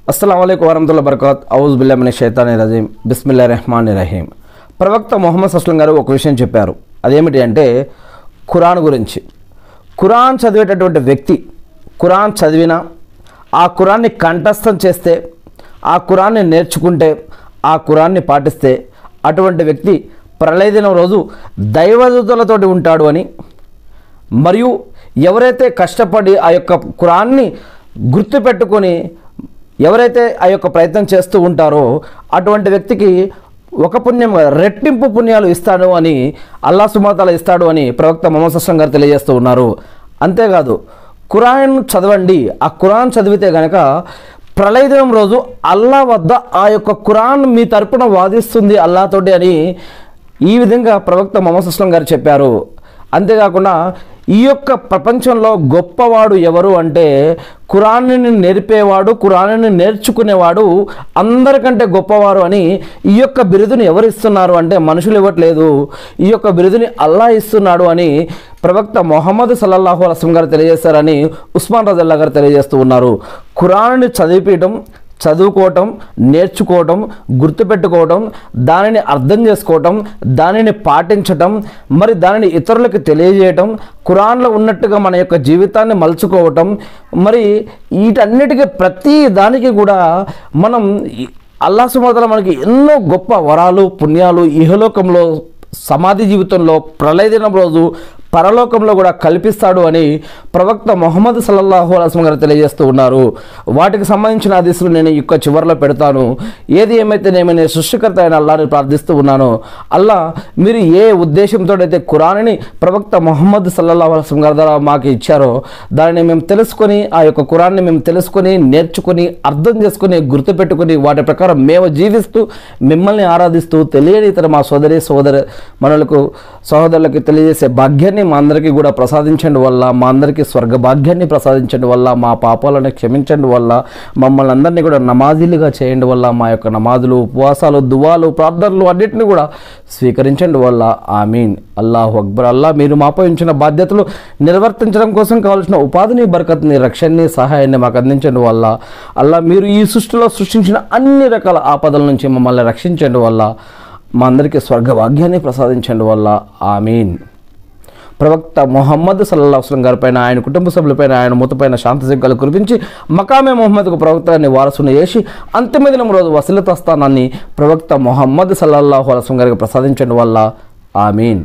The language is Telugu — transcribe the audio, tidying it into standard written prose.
अस्सलाम वालेकुम वरहमतुल्लाहि वबरकातुहू औज़ु बिल्लाहि मिनश शैతానిర్ రజీమ్ బిస్మిల్లాహిర్ రహమానిర్ రహీం। ప్రవక్త ముహమ్మద్ సల్లల్లాహు అలైహి వసల్లం గారు ఒక విషయం చెప్పారు. అదేమిటి అంటే ఖురాన్ గురించి. ఖురాన్ చదివేటటువంటి వ్యక్తి ఖురాన్ చదివినా, ఆ ఖురాన్ని కంఠస్థం చేస్తే, ఆ ఖురాన్ని నేర్చుకుంటే, ఆ ఖురాన్ని పాటిస్తే అటువంటి వ్యక్తి ప్రళయ దినం రోజు దైవదూతలతోటి ఉంటాడు అని, మరియు ఎవరైతే కష్టపడి ఆ యొక్క ఖురాన్ని గుర్తుపెట్టుకొని ఎవరైతే ఆ యొక్క ప్రయత్నం చేస్తూ ఉంటారో అటువంటి వ్యక్తికి ఒక పుణ్యం రెట్టింపు పుణ్యాలు ఇస్తాడు అని అల్లాహ్ సుబ్హానహు వ తఆలా ఇస్తాడు అని ప్రవక్త ముహమ్మద్ సల్లల్లాహు అలైహి వసల్లం గారు తెలియజేస్తూ ఉన్నారు. అంతేకాదు ఖురాన్ చదవండి, ఆ ఖురాన్ చదివితే కనుక ప్రళయ దినం రోజు అల్లాహ్ వద్ద ఆ యొక్క ఖురాన్ మీ తరపున వాదిస్తుంది అల్లాహ్తోటి అని ఈ విధంగా ప్రవక్త ముహమ్మద్ సల్లల్లాహు అలైహి వసల్లం గారు చెప్పారు. అంతేకాకుండా ఈ యొక్క ప్రపంచంలో గొప్పవాడు ఎవరు అంటే ఖురాన్ని నేర్పేవాడు, ఖురాన్ని నేర్చుకునేవాడు అందరికంటే గొప్పవారు అని ఈ యొక్క బిరుదుని ఎవరు ఇస్తున్నారు అంటే మనుషులు ఇవ్వట్లేదు, ఈ యొక్క బిరుదుని అల్లాహ్ ఇస్తున్నాడు అని ప్రవక్త ముహమ్మద్ సల్లల్లాహు అలైహి వసల్లం గారు తెలియజేస్తారని ఉస్మాన్ రజల్లా గారు తెలియజేస్తూ ఉన్నారు. ఖురాన్ని చదువుకోవటం, నేర్చుకోవటం, గుర్తుపెట్టుకోవటం, దానిని అర్థం చేసుకోవటం, దానిని పాటించటం, మరి దానిని ఇతరులకు తెలియజేయటం, ఖురాన్లో ఉన్నట్టుగా మన యొక్క జీవితాన్ని మలుచుకోవటం, మరి వీటన్నిటికీ ప్రతి దానికి కూడా మనం అల్లాహ్ సుబ్హానహు వ తఆలా మనకి ఎన్నో గొప్ప వరాలు, పుణ్యాలు ఇహలోకంలో, సమాధి జీవితంలో, ప్రళయ దినం రోజు, పరలోకంలో కూడా కల్పిస్తాడు అని ప్రవక్త ముహమ్మద్ సల్లల్లాహు అలైహి వసల్లం గారు తెలియజేస్తూ ఉన్నారు. వాటికి సంబంధించిన హదీసులు నేను యొక్క చివరిలో పెడతాను. ఏది ఏమైతే నేను సృష్టికర్త అయిన అల్లాహ్ని ప్రార్థిస్తూ ఉన్నానో, అల్లాహ్ మీరు ఏ ఉద్దేశంతో అయితే ఖురాన్ని ప్రవక్త ముహమ్మద్ సల్లల్లాహు అలైహి వసల్లం గారి ద్వారా మాకు ఇచ్చారో దానిని మేము తెలుసుకొని, ఆ యొక్క ఖురాన్ని మేము తెలుసుకొని, నేర్చుకొని, అర్థం చేసుకొని, గుర్తుపెట్టుకొని వాటి ప్రకారం మేము జీవిస్తూ మిమ్మల్ని ఆరాధిస్తూ తెలియని ఇతర మా సహోదరులకు తెలియజేసే భాగ్యాన్ని మా అందరికీ కూడా ప్రసాదించండి వల్ల, మా అందరికీ స్వర్గ భాగ్యాన్ని ప్రసాదించండి వల్ల, మా పాపాలను క్షమించండి వల్ల, మమ్మల్ని అందరినీ కూడా నమాజీలుగా చేయండి వల్ల, మా యొక్క నమాజులు, ఉపవాసాలు, దువాలు, ప్రార్థనలు అన్నింటినీ కూడా స్వీకరించండి వల్ల. ఆమీన్. అల్లాహు అక్బర్. అల్లాహ్ మీరు మాపై ఉంచిన బాధ్యతలు నిర్వర్తించడం కోసం కావాల్సిన ఉపాధిని, బరకత్ని, రక్షణని, సహాయాన్ని మాకు అందించండి వల్ల. అల్లాహ్ మీరు ఈ సృష్టిలో సృష్టించిన అన్ని రకాల ఆపదల నుంచి మమ్మల్ని రక్షించండి వల్ల, మా అందరికీ స్వర్గ భాగ్యాన్ని ప్రసాదించండి వల్ల. ఆమీన్. ప్రవక్త ముహమ్మద్ సల్లల్లాహు అలైహి వసల్లం గారిపైన, ఆయన కుటుంబ సభ్యులపైన, ఆయన మూతపైన శాంతి సిగ్గాలు కురిపించి మకామే ముహమ్మద్కు ప్రవక్తని వారసుని చేసి అంతిమ దినం రోజు వసీలత స్థానాన్ని ప్రవక్త ముహమ్మద్ సల్లల్లాహు అలైహి వసల్లం గారికి ప్రసాదించండి వల్ల. ఆమీన్.